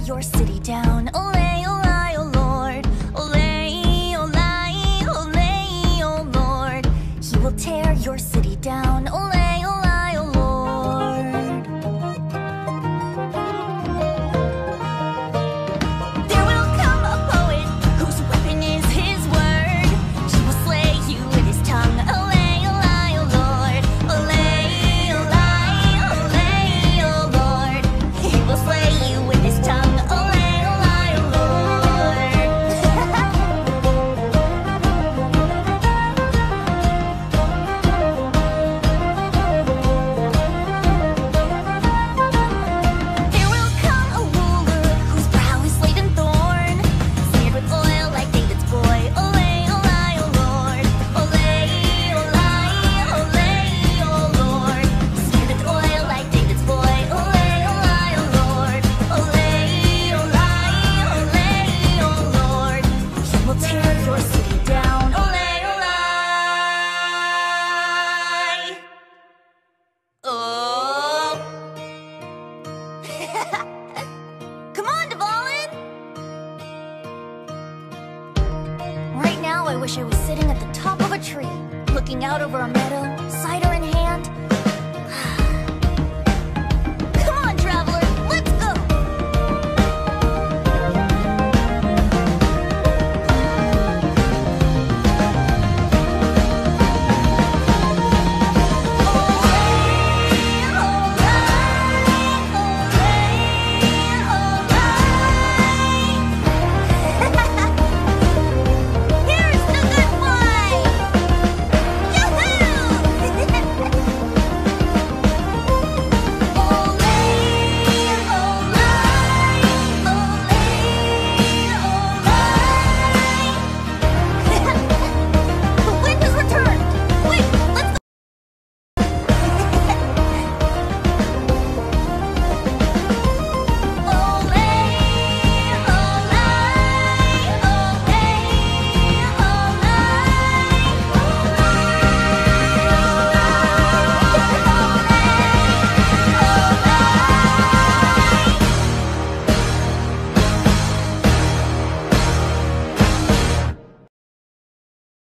your city down. Olay, olay, oh Lord. Olay, olay, olay, oh Lord. He will tear your city down. Olay, olay, oh Lord. There will come a poet whose weapon is his word. He will slay you with his tongue. Olay, olay, oh Lord. Olay, olay, olay, oh Lord. He will slay you with his tongue. Olay, olay, oh Lord. There will come a ruler whose brow is laid in thorn, smeared with oil like David's boy. Olay, olay, oh Lord. Olay, olay, olay, oh Lord. Smeared with oil like David's boy. Olay, olay, oh Lord. Olay, olay, olay, oh Lord. He will tear your city down. Olay, olay. Oh. Come on, Dvalin! Right now, I wish I was sitting at the top of a tree, looking out over a meadow, side